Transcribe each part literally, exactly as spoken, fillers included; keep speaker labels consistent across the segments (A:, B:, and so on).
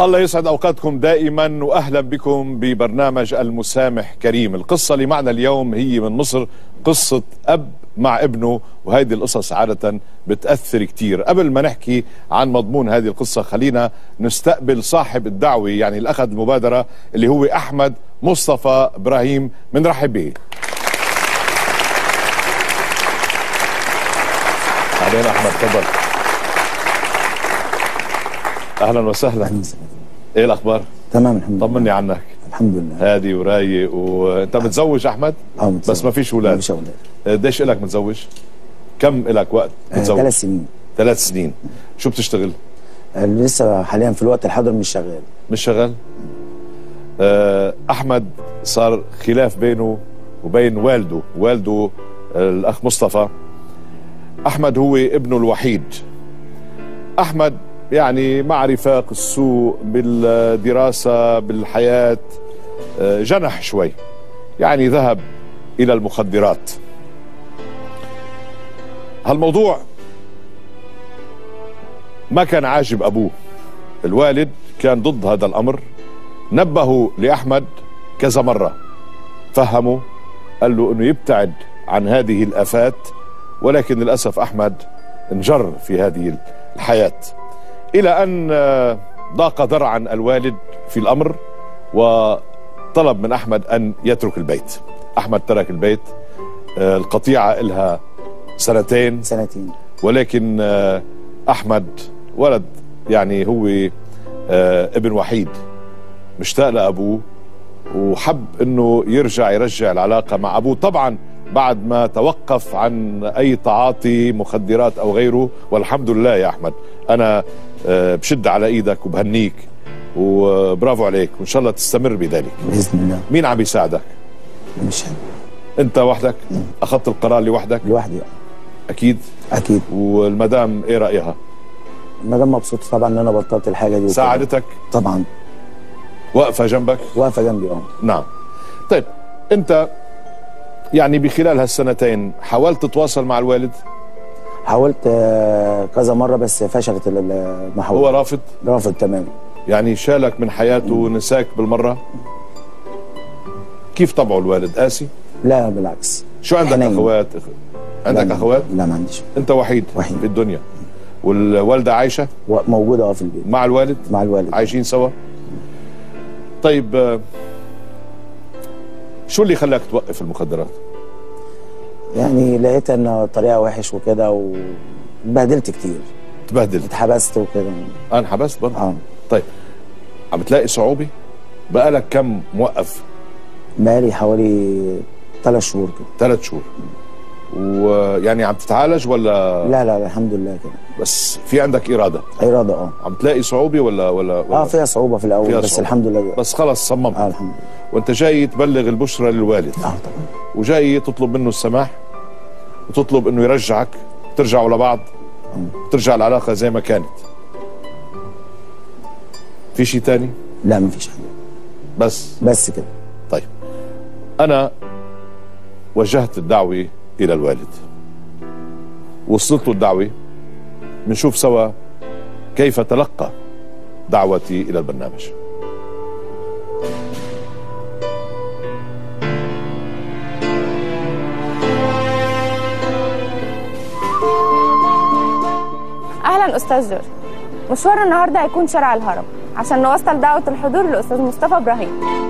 A: الله يسعد أوقاتكم دائما وأهلا بكم ببرنامج المسامح كريم. القصة اللي معنا اليوم هي من مصر، قصة أب مع ابنه، وهذه القصص عادة بتأثر كتير. قبل ما نحكي عن مضمون هذه القصة خلينا نستقبل صاحب الدعوة، يعني اللي أخذ المبادرة، اللي هو أحمد مصطفى إبراهيم. بنرحب به. أهلا أحمد، تفضل. أهلا وسهلا. ايه الاخبار؟
B: تمام الحمد لله.
A: طمني عنك.
B: الحمد لله.
A: هادي ورايق. وانت متزوج احمد؟
B: اه متزوج.
A: بس ما فيش اولاد؟
B: ما فيش اولاد.
A: قديش لك متزوج؟ كم لك وقت متزوج؟
B: ثلاث سنين.
A: ثلاث سنين. شو بتشتغل؟
B: آه لسه حاليا في الوقت الحاضر مش شغال.
A: مش شغال؟ آه احمد صار خلاف بينه وبين والده، والده آه الاخ مصطفى. احمد هو ابنه الوحيد. احمد يعني مع رفاق السوء بالدراسة بالحياة جنح شوي، يعني ذهب إلى المخدرات. هالموضوع ما كان عاجب أبوه، الوالد كان ضد هذا الأمر. نبهوا لأحمد كذا مرة، فهمه، قال له أنه يبتعد عن هذه الآفات، ولكن للأسف أحمد انجر في هذه الحياة، إلى أن ضاق ذرعا الوالد في الأمر وطلب من أحمد أن يترك البيت. أحمد ترك البيت. القطيعة إلها سنتين
B: سنتين
A: ولكن أحمد ولد، يعني هو ابن وحيد، مشتاق لأبوه وحب أنه يرجع يرجع العلاقة مع أبوه، طبعا بعد ما توقف عن أي تعاطي مخدرات أو غيره. والحمد لله يا أحمد، أنا بشد على إيدك وبهنيك وبرافو عليك، وإن شاء الله تستمر بذلك
B: بإذن الله.
A: مين عم يساعدك؟
B: مش أنا.
A: أنت وحدك؟ أخذت القرار لوحدك؟
B: لوحدي.
A: أكيد؟
B: أكيد.
A: والمدام إيه رأيها؟
B: المدام مبسوطة طبعا إن أنا بطلت الحاجة دي.
A: ساعدتك؟
B: طبعا.
A: واقفة جنبك؟
B: واقفة جنبي أه.
A: نعم. طيب أنت يعني بخلال هالسنتين حاولت تتواصل مع الوالد؟
B: حاولت كذا مرة بس فشلت المحاولة.
A: هو رافض؟
B: رافض تماما.
A: يعني شالك من حياته ونساك بالمرة؟ كيف طبعه الوالد؟ قاسي؟
B: لا بالعكس.
A: شو عندك
B: حنين.
A: أخوات؟ عندك
B: لا
A: أخوات؟
B: لا ما عنديش.
A: أنت وحيد؟
B: وحيد
A: في الدنيا. والوالدة عايشة؟
B: موجودة اه في البيت.
A: مع الوالد؟
B: مع الوالد.
A: عايشين سوا؟ طيب شو اللي خلاك توقف المخدرات؟
B: يعني لقيت ان طريقه وحش وكده واتبهدلت كتير.
A: تبهدلت؟
B: اتحبست وكده.
A: انا انحبست برضه؟
B: اه.
A: طيب عم تلاقي صعوبة؟ بقالك كم موقف؟
B: بقالي حوالي ثلاث شهور كده.
A: ثلاث شهور. ويعني عم تتعالج ولا؟
B: لا لا الحمد لله كده.
A: بس في عندك إرادة؟
B: إرادة اه.
A: عم تلاقي صعوبة ولا ولا, ولا؟
B: اه فيها صعوبة في الأول بس صعوبة. الحمد لله.
A: بس خلص صممت؟
B: اه الحمد لله.
A: وانت جاي تبلغ البشرى للوالد؟
B: اه طبعا.
A: وجاي تطلب منه السماح وتطلب انه يرجعك، ترجعوا لبعض، ترجع العلاقة زي ما كانت. في شيء تاني؟
B: لا ما فيش حاجة.
A: بس
B: بس كده.
A: طيب أنا وجهت الدعوة إلى الوالد، وصلت له الدعوة، بنشوف سوا كيف تلقى دعوتي إلى البرنامج.
C: أهلا أستاذ جورج. مشوار النهارده هيكون شارع الهرم عشان نوصل دعوة الحضور للأستاذ مصطفى إبراهيم.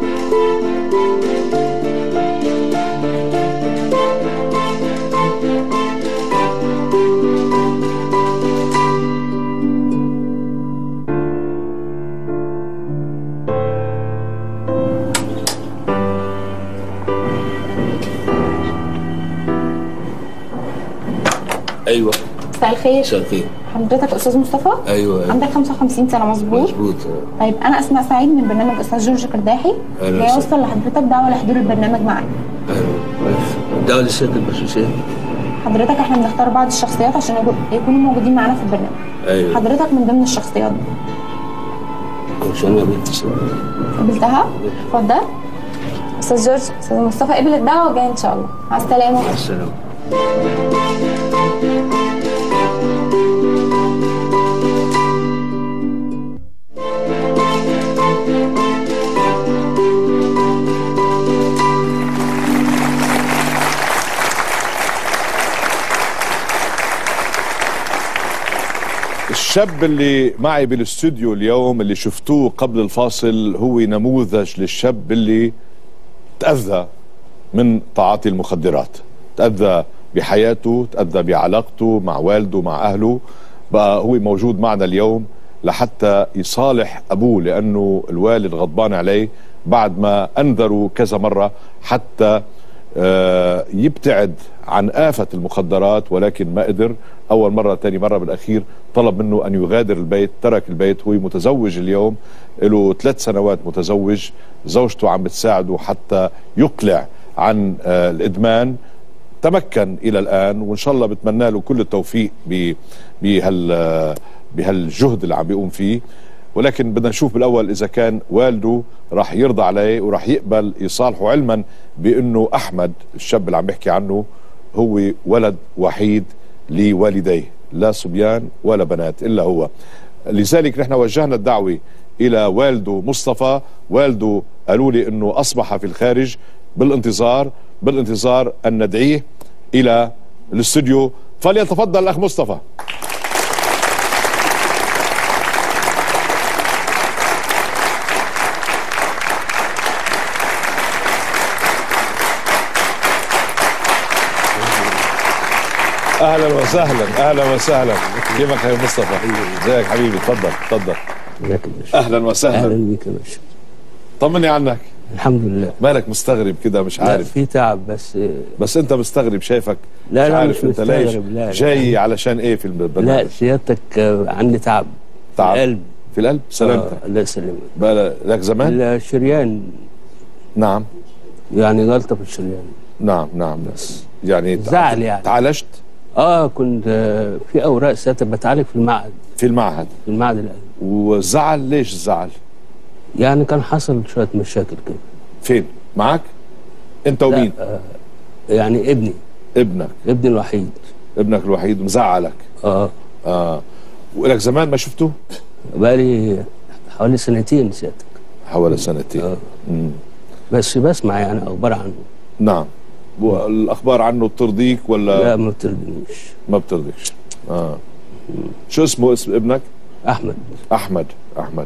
D: ايوه.
C: مساء الخير.
D: مساء الخير.
C: حضرتك استاذ مصطفى؟
D: ايوه.
C: عندك خمسة وخمسين سنة مظبوط؟
D: مظبوط.
C: طيب انا اسماء سعيد من برنامج استاذ جورج قرداحي، جاي اوصل لحضرتك دعوة لحضور البرنامج معانا.
D: ايوه الدعوة للسيادة الباشمهندس.
C: حضرتك احنا بنختار بعض الشخصيات عشان يكونوا موجودين معانا في البرنامج.
D: ايوه.
C: حضرتك من ضمن الشخصيات دي.
D: ان شاء الله قبلت.
C: قبلتها؟ اتفضل. استاذ جورج، استاذ مصطفى قبل الدعوة وجاي ان شاء الله. مع السلامة.
D: مع السلامة.
A: الشاب اللي معي بالاستوديو اليوم اللي شفتوه قبل الفاصل هو نموذج للشاب اللي تأذى من تعاطي المخدرات، تأذى بحياته، تأذى بعلاقته مع والده مع أهله. بقى هو موجود معنا اليوم لحتى يصالح أبوه، لأنه الوالد غضبان عليه بعد ما أنذروا كذا مرة حتى يبتعد عن آفة المخدرات، ولكن ما قدر. أول مرة ثاني مرة بالأخير طلب منه أن يغادر البيت، ترك البيت. هو متزوج اليوم، له ثلاث سنوات متزوج، زوجته عم بتساعده حتى يقلع عن الإدمان. تمكن إلى الآن، وإن شاء الله بتمنى له كل التوفيق بهال بهالجهد اللي عم بيقوم فيه. ولكن بدنا نشوف بالأول إذا كان والده راح يرضى عليه وراح يقبل يصالحه، علما بأنه أحمد الشاب اللي عم بيحكي عنه هو ولد وحيد لوالديه، لا صبيان ولا بنات إلا هو. لذلك نحن وجهنا الدعوة إلى والده مصطفى. والده قالوا لي أنه أصبح في الخارج، بالانتظار بالانتظار أن ندعيه إلى الاستوديو. فليتفضل الأخ مصطفى. اهلا وسهلا، اهلا وسهلا. كيفك يا مصطفى؟ ازيك حبيبي؟ تفضل تفضل. اهلا وسهلا.
D: اهلا بيك يا باشا.
A: طمني عنك.
D: الحمد لله.
A: مالك مستغرب كده؟ مش عارف.
D: في تعب بس.
A: بس انت مستغرب، شايفك
D: لا
A: مش
D: لا
A: عارف
D: مش
A: انت ليش
D: لا
A: جاي
D: لا.
A: علشان ايه في البرنامج؟
D: لا سيادتك عندي تعب.
A: تعب
D: في القلب.
A: في القلب؟ سلامتك.
D: آه الله يسلمك.
A: بقى لك زمان؟
D: الشريان.
A: نعم.
D: يعني جلطه في الشريان.
A: نعم نعم. بس يعني
D: زعل يعني.
A: تعالجت؟
D: اه كنت في اوراق سيادتك بتعالج في المعهد.
A: في المعهد؟
D: في المعهد القلب.
A: وزعل ليش الزعل؟
D: يعني كان حصل شويه مشاكل كده.
A: فين؟ معك؟ انت ومين؟
D: آه يعني ابني.
A: ابنك؟
D: ابني الوحيد.
A: ابنك الوحيد مزعلك؟
D: اه
A: اه. ولك زمان ما شفته؟
D: بقالي حوالي سنتين سيادتك.
A: حوالي سنتين.
D: اه
A: مم.
D: بس بسمع يعني اخبار عنه.
A: نعم. والاخبار عنه بترضيك ولا؟
D: لا ما بترضينيش.
A: ما بترضيكش. اه. مم. شو اسمه اسم ابنك؟
D: احمد.
A: احمد. احمد.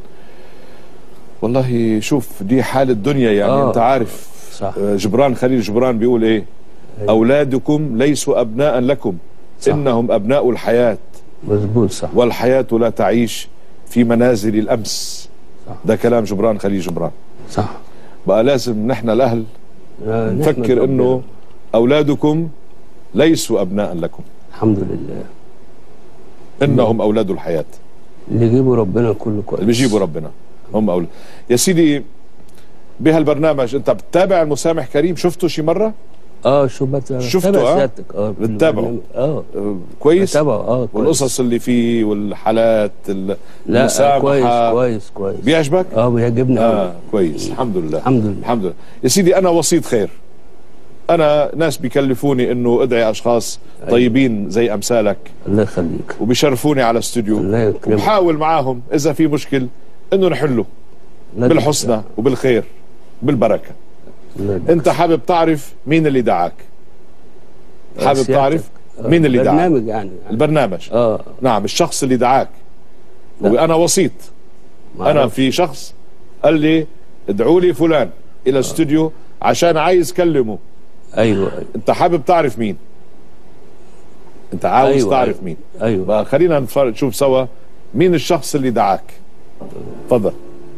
A: والله شوف، دي حال الدنيا يعني.
D: آه.
A: انت عارف
D: صح.
A: جبران خليل جبران بيقول ايه؟
D: أيوة.
A: اولادكم ليسوا ابناء لكم،
D: صح.
A: انهم ابناء الحياة.
D: مظبوط صح.
A: والحياة لا تعيش في منازل الامس.
D: صح.
A: ده كلام جبران خليل جبران.
D: صح.
A: بقى لازم نحن الاهل
D: آه
A: نفكر انه اولادكم ليسوا ابناء لكم،
D: الحمد لله،
A: انهم اولاد الحياة.
D: اللي يجيبوا ربنا كله كويس.
A: اللي بيجيبوا ربنا هم اولاد. يا سيدي بهالبرنامج انت بتتابع المسامح كريم؟ شفته شي مرة؟
D: اه شو بتابع.
A: شفته؟ اه
D: اه
A: بتتابعه؟
D: اه
A: كويس؟
D: بتابعه اه كويس.
A: والقصص اللي فيه والحالات المسامحة؟
D: لا كويس كويس كويس.
A: بيعجبك؟
D: اه بيعجبني
A: اه
D: قوي.
A: كويس. الحمد لله.
D: الحمد لله.
A: الحمد لله. يا سيدي انا وسيط خير. انا ناس بيكلفوني انه ادعي اشخاص
D: أيوة.
A: طيبين زي امثالك،
D: الله يخليك،
A: وبيشرفوني على استوديو،
D: الله يكرمك،
A: وبحاول معاهم اذا في مشكل انه نحله بالحسنى وبالخير بالبركه. انت حابب تعرف مين اللي دعاك؟ حابب تعرف مين اللي دعاك؟
D: البرنامج يعني.
A: البرنامج
D: اه
A: نعم. الشخص اللي دعاك، وانا وسيط. انا في شخص قال لي ادعوا لي فلان الى آه. استوديو عشان عايز كلمه.
D: ايوه ايوه.
A: انت حابب تعرف مين؟ انت عاوز أيوة تعرف
D: أيوة.
A: مين؟
D: ايوه.
A: بقى خلينا نشوف سوا مين الشخص اللي دعاك. تفضل.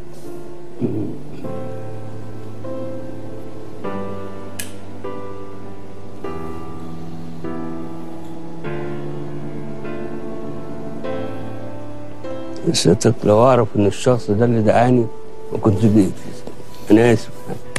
D: سيادتك لو اعرف ان الشخص ده اللي دعاني ما كنتش جيت. انا اسف.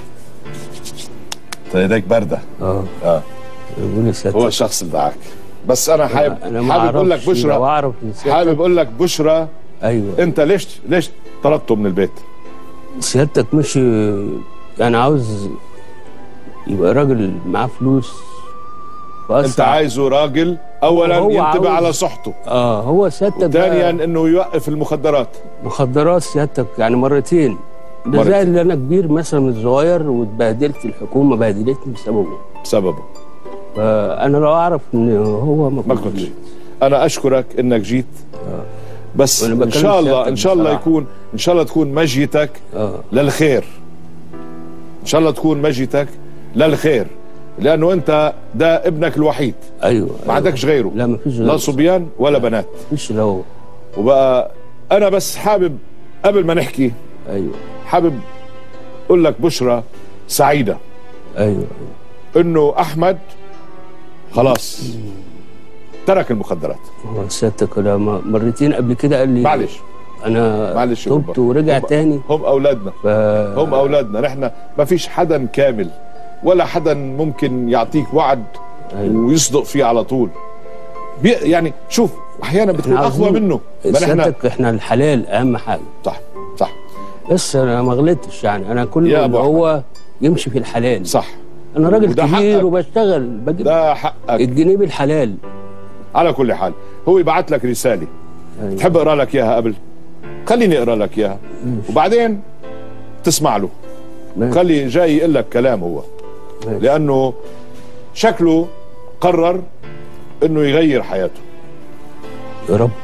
A: انت ايديك بارده.
D: اه
A: اه
D: بقول سيادتك
A: هو الشخص اللي دعاك. بس انا حابب
D: أنا
A: حابب اقول لك بشرى.
D: لو اعرف
A: حابب اقول لك بشرى.
D: ايوه.
A: انت ليش ليش طردته من البيت؟
D: سيادتك مش يعني عاوز يبقى راجل معاه فلوس.
A: انت عايزه راجل اولا ينتبه على صحته.
D: اه هو سيادتك.
A: ثانيا انه يوقف المخدرات.
D: مخدرات سيادتك يعني مرتين. ده زي اللي انا كبير مثلا من الصغير واتبهدلت، الحكومه بهدلتني بسببه.
A: بسببه.
D: فانا لو اعرف ان هو ما
A: ما كنتش. انا اشكرك انك جيت، بس
D: وأنا
A: ان
D: بكلم
A: شاء الله
D: سيادتك
A: ان شاء الله
D: بصراحة.
A: يكون ان شاء الله تكون مجيتك
D: آه.
A: للخير، ان شاء الله تكون مجيتك للخير، لانه انت ده ابنك الوحيد،
D: ايوه
A: ما عندكش غيره،
D: لا ما فيش غيره،
A: لا صبيان ولا بنات.
D: مفيش له.
A: وبقى انا بس حابب قبل ما نحكي
D: ايوه
A: حابب اقول لك بشرى سعيده
D: ايوه ايوه
A: انه احمد خلاص ترك المخدرات.
D: هو سيادتك انا م- مرتين قبل كده قال لي
A: معلش
D: انا
A: معلش يا
D: تبت
A: بابا.
D: ورجع
A: هم-
D: تاني.
A: هم اولادنا
D: ف...
A: هم اولادنا، نحن ما فيش حدا كامل ولا حدا ممكن يعطيك وعد
D: أيوة.
A: ويصدق فيه على طول. بي يعني شوف احيانا بتكون
D: إحنا
A: اقوى
D: عاوزين-
A: منه. ما نحن
D: سيادتك احنا الحلال اهم حاجه.
A: صح صح
D: بس انا ما غلطتش يعني، انا كل
A: يا
D: اللي
A: أبو
D: هو يمشي في الحلال.
A: صح،
D: انا راجل
A: وده
D: كبير
A: حقك.
D: وبشتغل بجيب
A: ده حقك.
D: الجنيه بالحلال.
A: على كل حال هو يبعت لك رساله،
D: أيوة.
A: تحب اقرا لك اياها قبل؟ خليني اقرا لك اياها وبعدين تسمع له.
D: ماشي.
A: خلي جاي يقول لك كلام هو،
D: ماشي.
A: لانه شكله قرر انه يغير حياته.
D: يا رب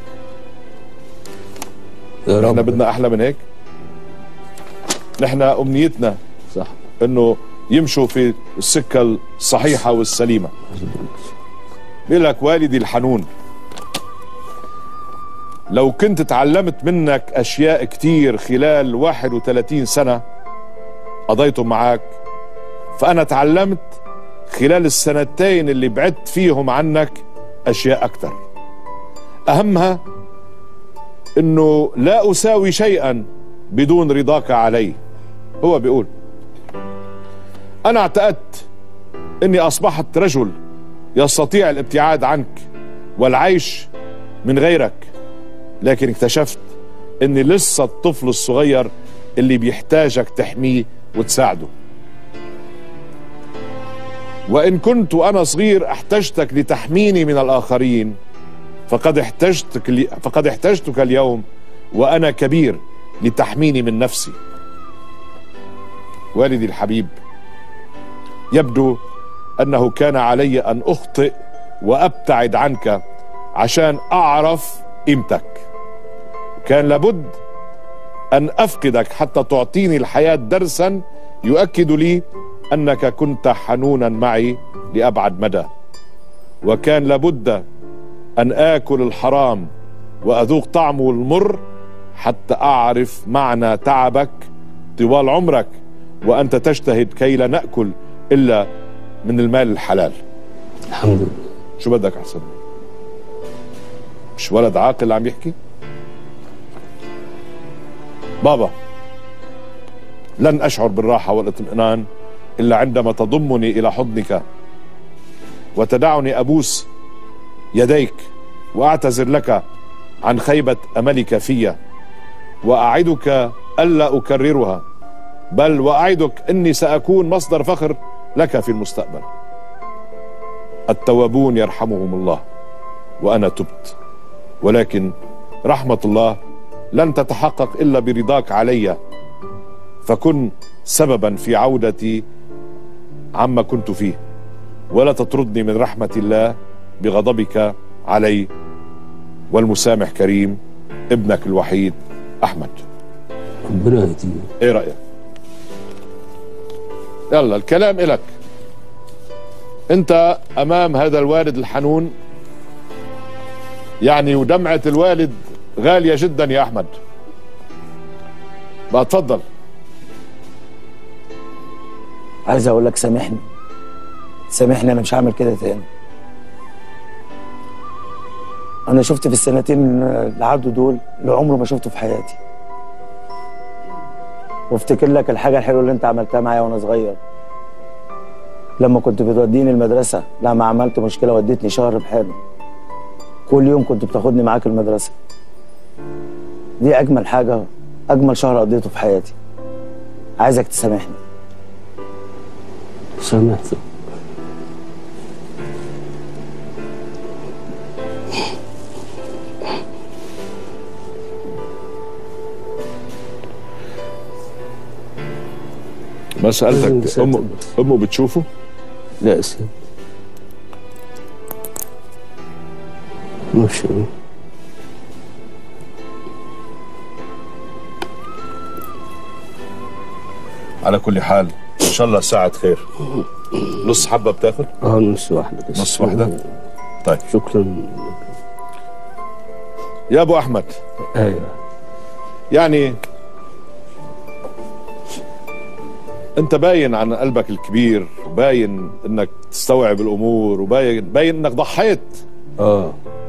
D: يا
A: احنا
D: رب.
A: بدنا احلى من هيك. نحن امنيتنا
D: صح.
A: انه يمشوا في السكه الصحيحه والسليمه. بيقول لك والدي الحنون، لو كنت تعلمت منك اشياء كتير خلال واحد وثلاثين سنه قضيتهم معك، فانا تعلمت خلال السنتين اللي بعدت فيهم عنك اشياء اكثر. اهمها انه لا اساوي شيئا بدون رضاك علي. هو بيقول انا اعتقدت اني اصبحت رجل يستطيع الابتعاد عنك والعيش من غيرك، لكن اكتشفت اني لسه الطفل الصغير اللي بيحتاجك تحميه وتساعده. وان كنت وانا صغير احتجتك لتحميني من الاخرين، فقد احتجتك لي فقد احتجتك اليوم وانا كبير لتحميني من نفسي. والدي الحبيب، يبدو انه كان علي ان اخطئ وابتعد عنك عشان اعرف قيمتك. كان لابد ان افقدك حتى تعطيني الحياة درسا يؤكد لي انك كنت حنونا معي لابعد مدى. وكان لابد ان اكل الحرام واذوق طعمه المر حتى اعرف معنى تعبك طوال عمرك وانت تجتهد كي لا ناكل الا من المال الحلال.
D: الحمد لله.
A: شو بدك احسن؟ مش ولد عاقل عم يحكي؟ بابا، لن اشعر بالراحه والاطمئنان الا عندما تضمني الى حضنك وتدعني ابوس يديك واعتذر لك عن خيبه املك في، واعدك الا اكررها، بل واعدك اني ساكون مصدر فخر لك في المستقبل. التوابون يرحمهم الله وانا تبت، ولكن رحمه الله لن تتحقق الا برضاك علي، فكن سببا في عودتي عما كنت فيه، ولا تطردني من رحمه الله بغضبك علي. والمسامح كريم، ابنك الوحيد احمد.
D: ربنا يهديه.
A: ايه رايك؟ يلا الكلام إلك. انت امام هذا الوالد الحنون يعني، ودمعة الوالد غالية جدا يا احمد. بقى تفضل.
B: عايز اقول لك سامحني سامحني، انا مش هعمل كده تاني. انا شفت في السنتين اللي عدوا دول اللي عمري ما شفته في حياتي، وافتكر لك الحاجه الحلوه اللي انت عملتها معايا وانا صغير، لما كنت بتوديني المدرسه، لما عملت مشكله وديتني شهر بحاله، كل يوم كنت بتاخدني معاك المدرسه. دي اجمل حاجه، اجمل شهر قضيته في حياتي. عايزك تسامحني.
D: سامحته.
A: ما سألتك امه امه بتشوفه؟
D: لا سيب. ماشي.
A: على كل حال ان شاء الله ساعة خير. نص حبة بتاخد؟
D: اه نص واحدة بس.
A: نص واحدة؟ طيب
D: شكرا.
A: يا ابو احمد.
D: ايوه.
A: يعني انت باين عن قلبك الكبير، وباين انك تستوعب الامور، وباين باين انك ضحيت.
D: اه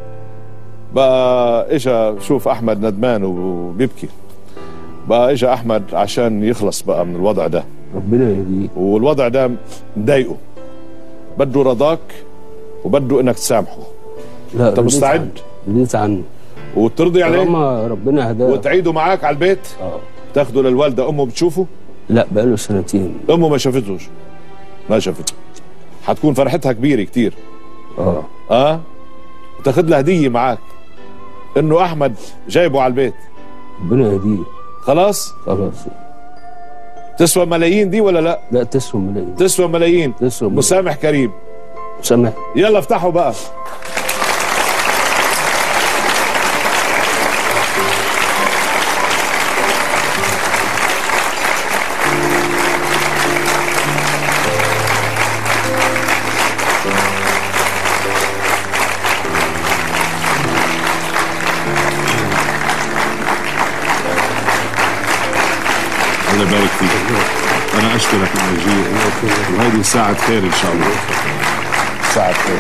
A: بقى اجا شوف احمد ندمان وبيبكي، بقى اجا احمد عشان يخلص بقى من الوضع ده،
D: ربنا يهديك.
A: والوضع ده مضايقه، بده رضاك وبده انك تسامحه.
D: لا
A: انت مستعد؟
D: رضيت عنه
A: وترضي عليه
D: طالما ربنا هداه.
A: وتعيده معاك على البيت؟
D: اه.
A: تاخده للوالده، امه بتشوفه؟
D: لا بقاله سنتين.
A: امه ما شافتوش، ما شافته. حتكون فرحتها كبيره كتير.
D: اه
A: اه وتاخذ له هديه معاك انه احمد جايبه على البيت.
D: ربنا يهديه.
A: خلاص
D: خلاص.
A: تسوى ملايين دي ولا لا؟
D: لا تسوى ملايين.
A: تسوى ملايين.
D: تسوى ملايين.
A: مسامح كريم.
D: مسامح.
A: يلا افتحوا بقى. الله يبارك فيك. أنا أشكرك المجيء، وهذه ساعة خير إن شاء الله. ساعة خير.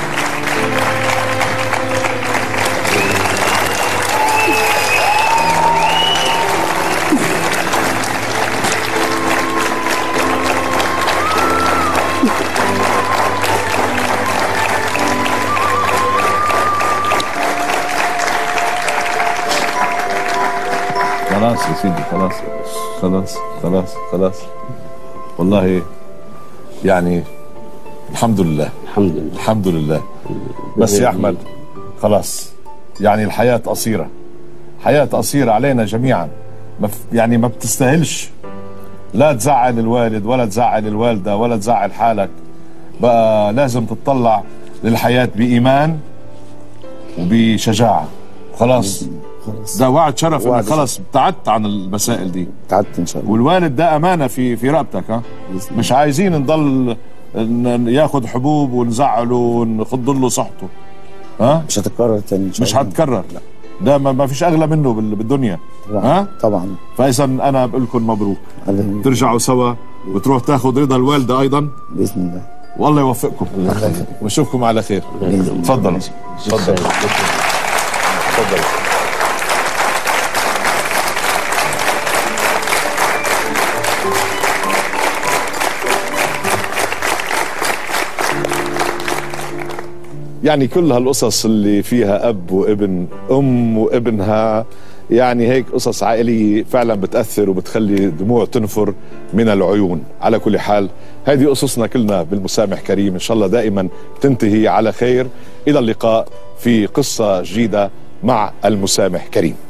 A: خلاص يا سيدي، خلاص خلاص خلاص خلاص. والله يعني الحمد لله
D: الحمد لله.
A: الحمد لله. بس يا أحمد خلاص، يعني الحياة قصيرة، حياة قصيرة علينا جميعا. ما يعني ما بتستاهلش لا تزعل الوالد ولا تزعل الوالدة ولا تزعل حالك. بقى لازم تطلع للحياة بإيمان وبشجاعة. خلاص ده وعد شرف انك خلاص ابتعدت عن المسائل دي.
B: ابتعدت ان شاء الله.
A: والوالد ده امانه في في رقبتك. ها مش عايزين نضل ياخد حبوب ونزعله ونخض له صحته. ها
B: مش هتتكرر تاني ان شاء
A: مش
B: الله.
A: هتكرر. ده ما فيش اغلى منه بالدنيا. ها
B: طبعا.
A: فاذا انا بقول لكم مبروك،
B: الله
A: ترجعوا سوا وتروح تاخذ رضا الوالده ايضا
B: باذن الله.
A: والله يوفقكم ونشوفكم على خير. تفضلوا تفضلوا تفضلوا. يعني كل هالقصص اللي فيها أب وابن، أم وابنها، يعني هيك قصص عائلية فعلا بتأثر وبتخلي دموع تنفر من العيون. على كل حال هذه قصصنا كلنا بالمسامح كريم، إن شاء الله دائما تنتهي على خير. إلى اللقاء في قصة جديدة مع المسامح كريم.